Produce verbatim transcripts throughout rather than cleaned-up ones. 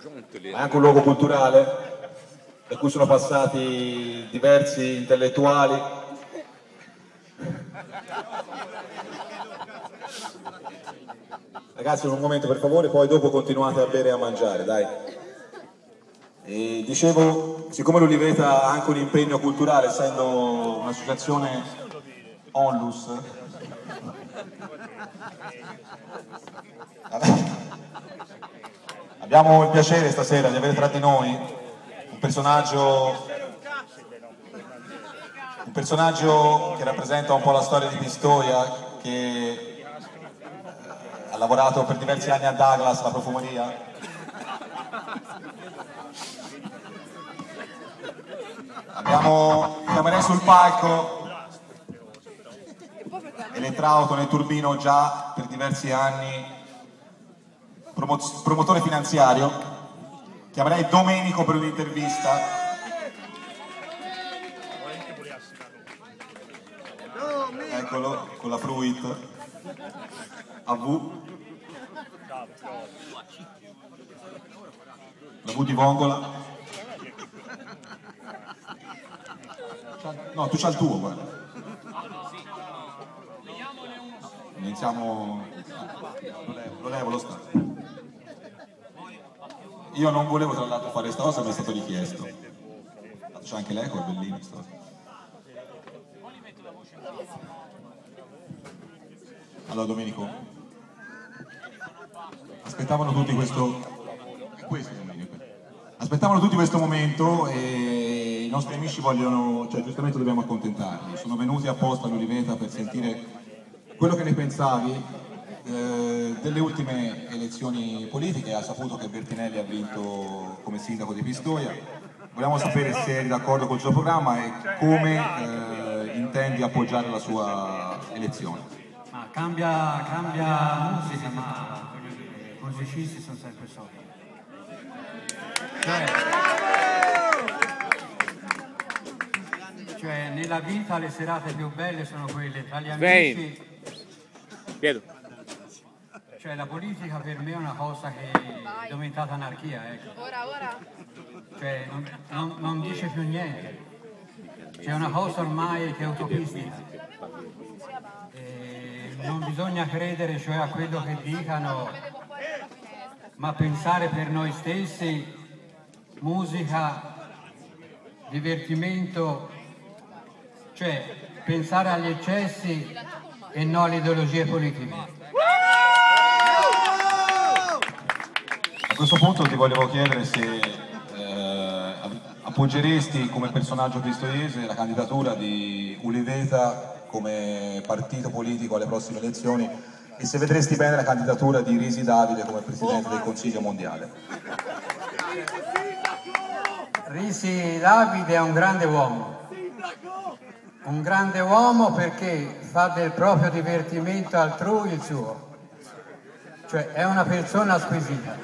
ma è anche un luogo culturale da cui sono passati diversi intellettuali. Ragazzi, un momento per favore, poi dopo continuate a bere e a mangiare, dai. E dicevo, siccome l'Oliveta ha anche un impegno culturale, essendo un'associazione Onlus, abbiamo il piacere stasera di avere tra di noi un personaggio, un personaggio che rappresenta un po' la storia di Pistoia, che ha lavorato per diversi anni a Douglas, la profumeria. Abbiamo, chiamerei sul palco Elettrauto nel Turbino già per diversi anni, promo promotore finanziario. Chiamerei Domenico per un'intervista. Eccolo, con la Pruit A V. La V di Vongola. No, tu c'hai il tuo, guarda. Iniziamo. Lo levo, lo levo, lo sta. Io non volevo tra l'altro fare questa cosa, mi è stato richiesto. C'è anche l'eco, è bellino sta cosa. Allora Domenico, aspettavano tutti questo. È questo Domenico. Aspettavano tutti questo momento e i nostri amici vogliono, cioè giustamente dobbiamo accontentarli. Sono venuti apposta all'Oliveta per sentire quello che ne pensavi eh, delle ultime elezioni politiche. Ha saputo che Bertinelli ha vinto come sindaco di Pistoia. Vogliamo sapere se eri d'accordo col suo programma e come eh, intendi appoggiare la sua elezione. Ma cambia, cambia musica, ma i musicisti sono sempre soliti. Cioè, cioè, nella vita le serate più belle sono quelle tra gli amici. Chiedo. Cioè la politica per me è una cosa che è diventata anarchia, ecco. Ora, ora. Cioè non, non, non dice più niente. C'è una cosa ormai che è utopistica. E non bisogna credere cioè a quello che dicano, ma pensare per noi stessi. Musica, divertimento, cioè pensare agli eccessi e non alle ideologie politiche. A questo punto ti volevo chiedere se eh, appoggeresti come personaggio pistoiese la candidatura di Oliveta come partito politico alle prossime elezioni e se vedresti bene la candidatura di Risi Davide come Presidente del Consiglio mondiale. Risi Davide è un grande uomo, un grande uomo perché fa del proprio divertimento altrui il suo, cioè è una persona squisita.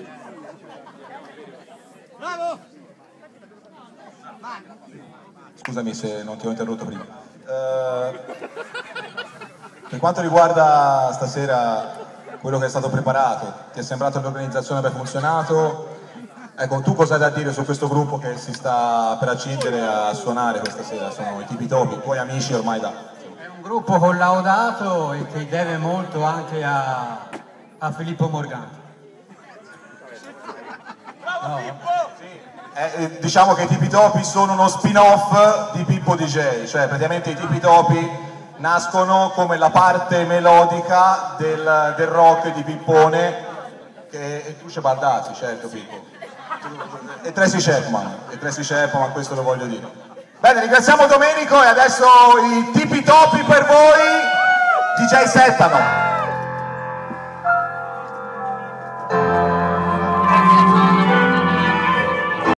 Scusami se non ti ho interrotto prima. Uh, per quanto riguarda stasera quello che è stato preparato, ti è sembrato che l'organizzazione abbia funzionato? Ecco, tu cosa hai da dire su questo gruppo che si sta per accingere a suonare questa sera? Sono i Tipi Topi, i tuoi amici ormai da... È un gruppo collaudato e che deve molto anche a, a Filippo Morganti. No. Eh, diciamo che i Tipi Topi sono uno spin-off di Pippo D J, cioè praticamente i Tipi Topi nascono come la parte melodica del, del rock di Pippone, che, e tu c'è Baldazzi, certo Pippo. E Tracy Chapman, e Tracy Chapman, questo lo voglio dire. Bene, ringraziamo Domenico e adesso i Tipi Topi per voi, D J settano.